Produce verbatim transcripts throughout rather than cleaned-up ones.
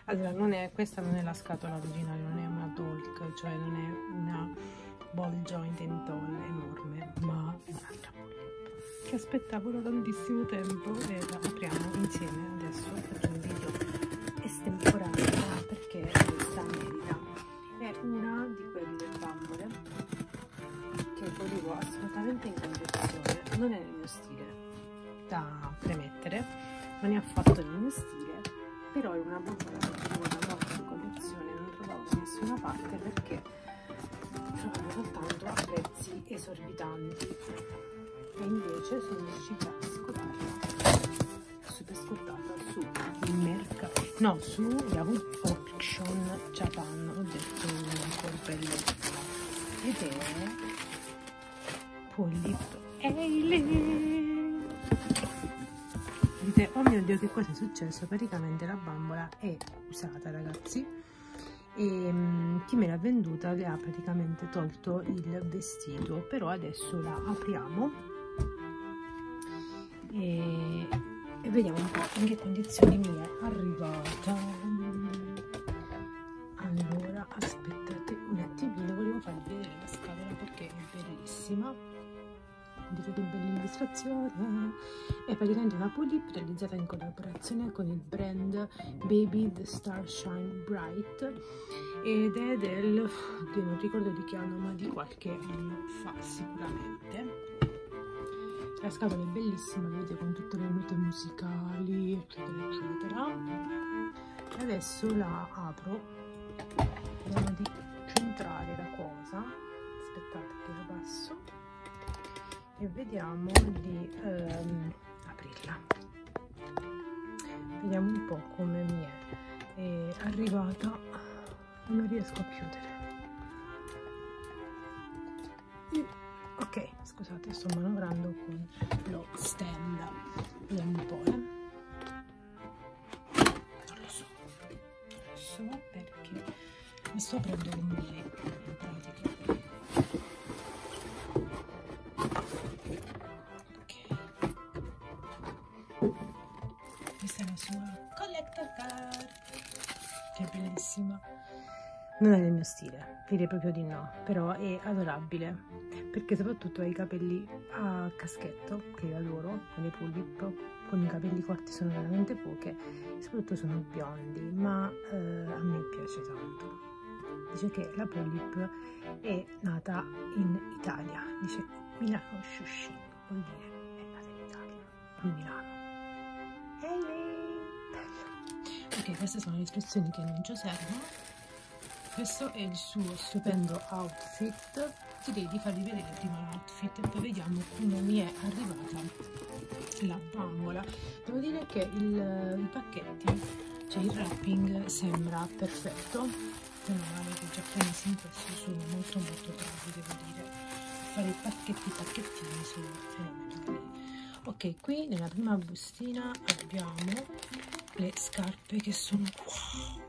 Allora, non è, questa non è la scatola originale, non è una talk, cioè non è una ball joint and doll enorme, ma un'altra polyp che aspettavo da tantissimo tempo e la apriamo insieme adesso per un video estemporaneo, perché questa merita. È una di quelle bambole che volevo assolutamente in collezione. Non è nel mio stile, da premettere, non è affatto nel mio stile, però è una bambola che volevo da molto in collezione, non trovavo da nessuna parte perché trovavo soltanto a prezzi esorbitanti, e invece sono riuscita a scovarla super scontata su mercato, no, su Yahoo Auction Japan. Ho detto un colpello, ed è Polyp Eileen. Dite, oh mio Dio, che cosa è successo? Praticamente la bambola è usata, ragazzi, e um, chi me l'ha venduta le ha praticamente tolto il vestito, però adesso la apriamo e, e vediamo un po' in che condizioni mi è arrivata. Allora, aspettate un attimino, volevo farvi vedere la scatola perché è bellissima. Vedete che bella illustrazione. È praticamente una Polyp realizzata in collaborazione con il brand Baby The Star Shine Bright, ed è del, oddio, non ricordo di che anno, ma di qualche anno fa sicuramente. La scatola è bellissima, vedete, con tutte le note musicali eccetera eccetera. E adesso la apro, vediamo di centrare la cosa, aspettate che la passo e vediamo di ehm, aprirla. Vediamo un po' come mi è, è arrivata. Non riesco a chiudere. Ok, scusate, sto manovrando con lo stand. Vediamo un po', eh. Non lo so, non lo so perché mi sto aprendo con me in pratica. Questa è la sua collector card, che è bellissima. Non è nel mio stile, direi proprio di no, però è adorabile, perché soprattutto ha i capelli a caschetto, che io adoro, con le Polyp, con i capelli corti sono veramente poche, soprattutto sono biondi, ma eh, a me piace tanto. Dice che la Polyp è nata in Italia, dice Milano Shushin, vuol dire è nata in Italia, a Milano. Ok, queste sono le istruzioni che non ci servono. Questo è il suo stupendo outfit. Direi di farvi vedere prima l'outfit e poi vediamo come mi è arrivata la bambola. Devo dire che il, i pacchetti, cioè il wrapping, sembra perfetto. Se non avete già preso in questo, sono molto molto bravi, devo dire. Fare i pacchetti pacchettini sono fenomenali. Ok, qui nella prima bustina abbiamo le scarpe che sono wow.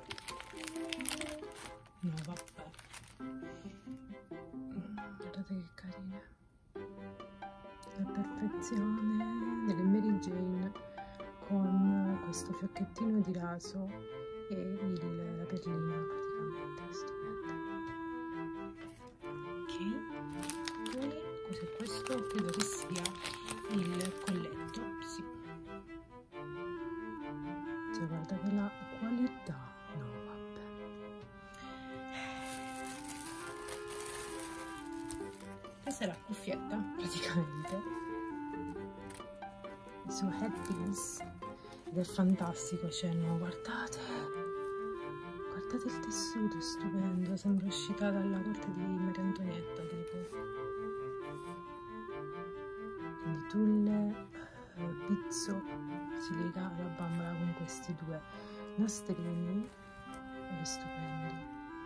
No, vabbè, guardate che carine, la perfezione delle Mary Jane, con questo fiocchettino di raso e il, la perlina praticamente stupenda. Ok, poi cos'è questo? Credo che sia il colletto, sì, cioè guarda quella qualità. Questa è la cuffietta praticamente, il suo headpiece, ed è fantastico, cioè no, guardate, guardate il tessuto, è stupendo, sembra uscita dalla corte di Maria Antonietta tipo. Quindi tulle, eh, pizzo, si lega alla bambola con questi due nastrini ed è stupendo.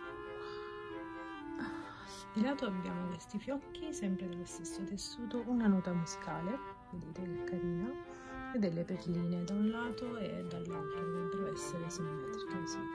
Di lato abbiamo questi fiocchi, sempre dello stesso tessuto, una nota musicale, vedete che carina, e delle perline da un lato e dall'altro, dovrebbero essere simmetriche, sì.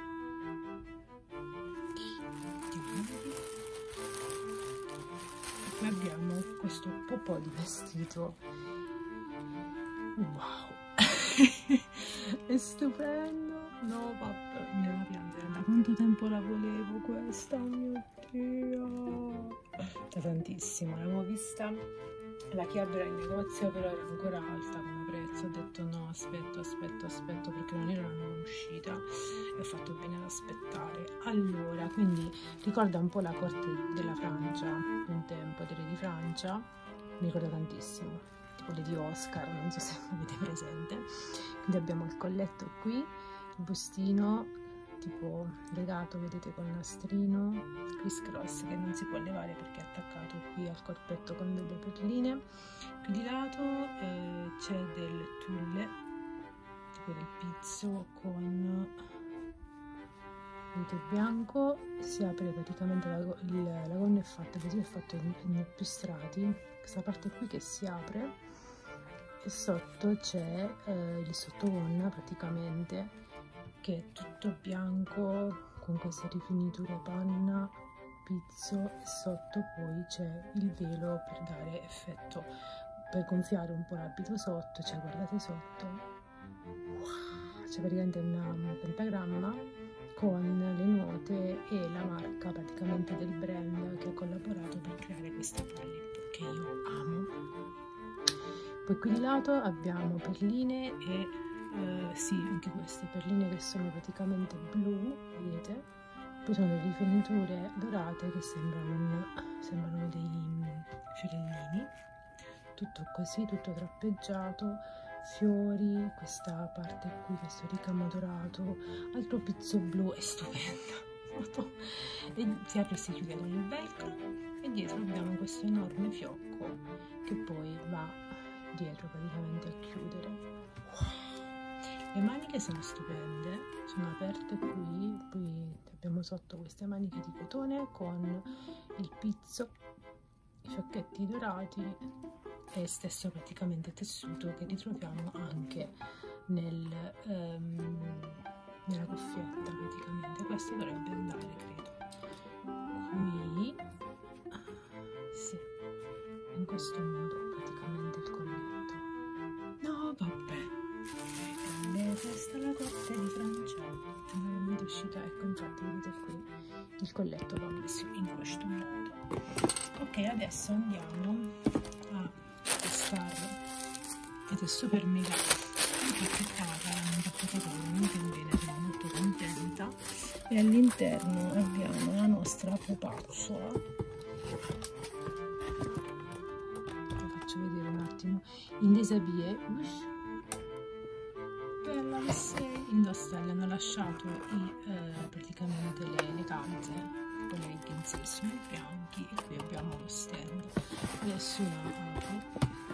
E poi abbiamo questo po' di vestito, wow, è stupendo, No, vabbè, mi viene a piangere. Da quanto tempo la volevo questa? Oh mio Dio! Da tantissimo, l'avevo vista, la chiabbera in negozio, però era ancora alta come prezzo. Ho detto no, aspetto, aspetto, aspetto, perché non era una nuova uscita e ho fatto bene ad aspettare. Allora, quindi ricorda un po' la corte della Francia, un tempo, delle di Francia, mi ricorda tantissimo, tipo le di Oscar, non so se avete presente. Quindi abbiamo il colletto qui, il bustino tipo legato, vedete, con nastrino criss cross che non si può levare perché è attaccato qui al corpetto con delle perline. Qui di lato eh, c'è del tulle, tipo del pizzo con, vedete, bianco. Si apre praticamente la, il, la gonna è fatta così, è fatto in, in più strati, questa parte qui che si apre e sotto c'è eh, il sottogonna praticamente, che è tutto bianco con queste rifiniture panna, pizzo, e sotto poi c'è il velo per dare effetto, per gonfiare un po' l'abito sotto. Cioè guardate sotto, wow, c'è praticamente un pentagramma con le note e la marca praticamente del brand che ha collaborato per creare questa tulip che io amo. Poi qui di lato abbiamo perline e Uh, sì, anche queste perline che sono praticamente blu, vedete? Poi sono delle rifiniture dorate che sembrano, sembrano dei fiorellini, tutto così, tutto trappeggiato, fiori, questa parte qui, questo ricamo dorato, altro pizzo blu, è stupendo. E si apre e si chiude con il velcro e dietro abbiamo questo enorme fiocco che poi va dietro praticamente a chiudere. Wow. Le maniche sono stupende, sono aperte qui, poi abbiamo sotto queste maniche di cotone con il pizzo, i fiocchetti dorati e stesso praticamente tessuto che ritroviamo anche nel, um, nella cuffietta praticamente. Questo dovrebbe andare, credo, qui, sì, in questo modo praticamente il colletto. No, vabbè. Questa è la corte di Francia, è veramente uscita, ecco, infatti vedete qui il colletto va messo in questo modo. Ok, adesso andiamo a testare ed è super mega impacchettata, l'hanno impacchettata veramente bene, sono molto contenta. E all'interno abbiamo la nostra pupazzola, vi faccio vedere un attimo, in desabillé, indostarle, hanno lasciato i, eh, praticamente le, le calze, le leggings sono bianchi e qui abbiamo lo stand. Adesso la apro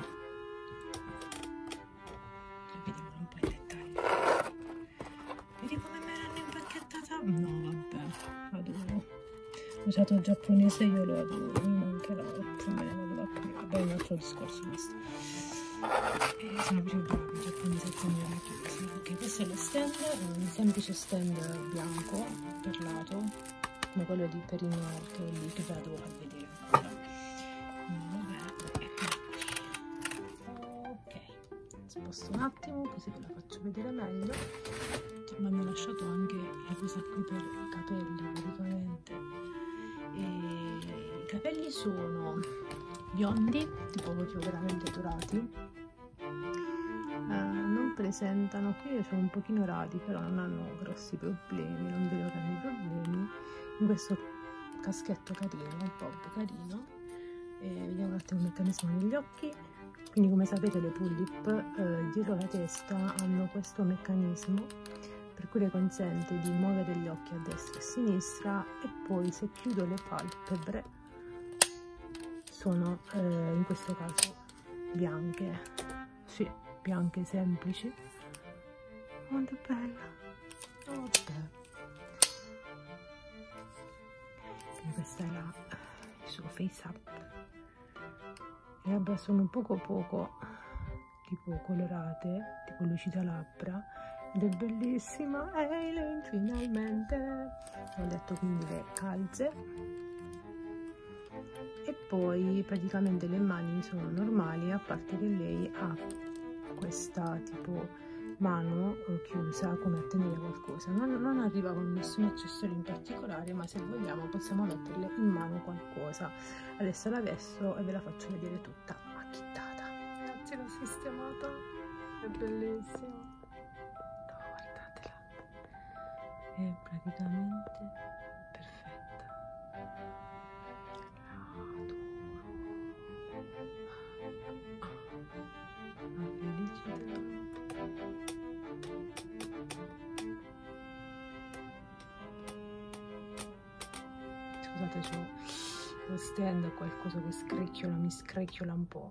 e vediamo un po' il dettaglio. Vedi come me l'hanno impacchettata? No, vabbè, adoro. Ho usato il giapponese, io lo adoro, mi manca l'altro, me ne vado da qui, vabbè, è un altro discorso questo. E sono più bravi i giapponesi a tenere chiusi. Ok, questo è lo stand, un semplice stand bianco perlato come quello di Perino, che è lì che vado a vedere ancora. Vabbè, eccolo qui. Ok, sposto un attimo così ve la faccio vedere meglio. Mi hanno lasciato anche la cosa qui per i capelli praticamente. E i capelli sono biondi, tipo proprio veramente dorati. Uh, non presentano, qui sono un pochino radi, però non hanno grossi problemi, non vedo grandi problemi. In questo caschetto carino, un po' carino, e vediamo un attimo il meccanismo degli occhi. Quindi, come sapete, le Pulip eh, dietro la testa hanno questo meccanismo per cui le consente di muovere gli occhi a destra e a sinistra, e poi se chiudo le palpebre sono eh, in questo caso bianche, sì, bianche semplici. Quanto è bella! Oh, vabbè. E questa è la, il suo face up. Le labbra sono poco poco tipo colorate, tipo lucida labbra, ed è bellissima. Eileen, finalmente! Ho detto quindi le calze. E poi praticamente le mani sono normali, a parte che lei ha questa tipo mano chiusa come a tenere qualcosa. Non, non arriva con nessun accessorio in particolare, ma se vogliamo possiamo metterle in mano qualcosa. Adesso la vesto e ve la faccio vedere tutta acchittata. Ragazzi, l'ho sistemata, è bellissima. No, guardatela, è praticamente perfetta. La adoro. La felicità. Scusate, c'ho lo stand, qualcosa che scricchiola, mi scricchiola un po'.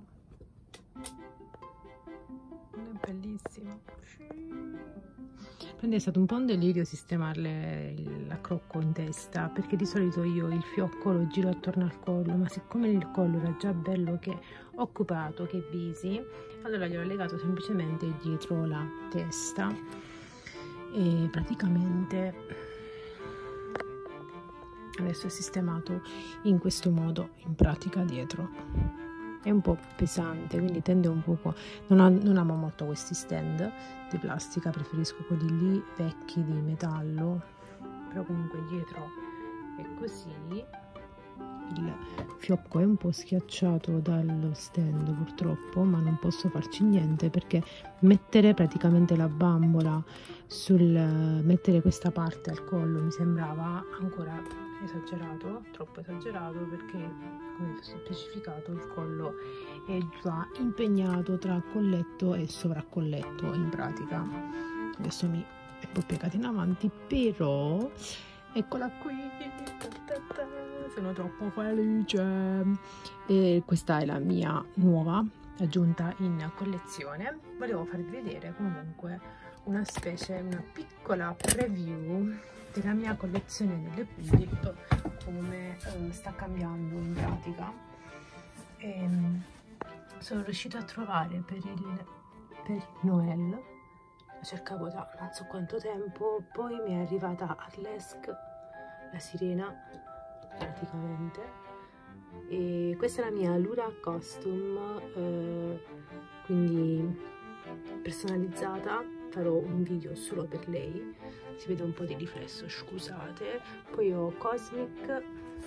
Non è bellissimo. Quindi è stato un po' un delirio sistemarle la crocco in testa, perché di solito io il fiocco lo giro attorno al collo, ma siccome il collo era già bello che occupato, che busy, allora gli ho legato semplicemente dietro la testa e praticamente adesso è sistemato in questo modo, in pratica dietro. È un po' pesante, quindi tende un poco, non, ho, non amo molto questi stand di plastica, preferisco quelli lì vecchi di metallo, però comunque dietro è così. Il fiocco è un po' schiacciato dallo stand purtroppo, ma non posso farci niente, perché mettere praticamente la bambola sul mettere questa parte al collo mi sembrava ancora esagerato, troppo esagerato, perché come ho specificato il collo è già impegnato tra colletto e sovraccolletto in pratica. Adesso mi è un po' piegata in avanti, però eccola qui, sono troppo felice. E questa è la mia nuova aggiunta in collezione. Volevo farvi vedere comunque una specie, una piccola preview della mia collezione delle Pullip, come eh, sta cambiando in pratica. E, sono riuscita a trovare per il per Noel, la cercavo da non so quanto tempo, poi mi è arrivata all'Esk la sirena praticamente, e questa è la mia Lura Costume, eh, quindi personalizzata. Farò un video solo per lei, si vede un po' di riflesso, scusate. Poi ho Cosmic,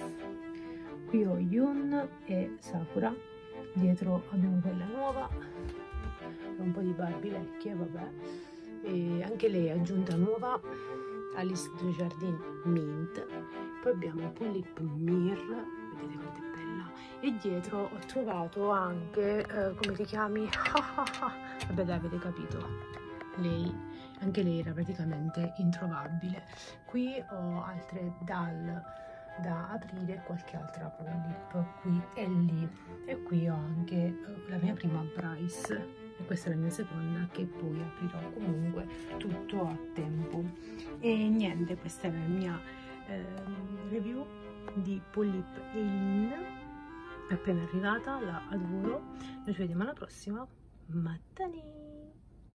qui ho Yun e Sakura, dietro abbiamo quella nuova, un po' di Barbie vecchie, vabbè, e anche lei è aggiunta nuova, Alice du Jardin Mint. Poi abbiamo Pullip Mir, vedete quanto è bella, e dietro ho trovato anche eh, come ti chiami? Vabbè, dai, avete capito, lei, anche lei era praticamente introvabile. Qui ho altre doll da aprire e qualche altra Pullip qui e lì, e qui ho anche eh, la mia prima Bryce, e questa è la mia seconda che poi aprirò, comunque tutto a tempo. E niente, questa è la mia eh, review di Pullip Eileen, appena arrivata, la adoro. Noi ci vediamo alla prossima. Matani!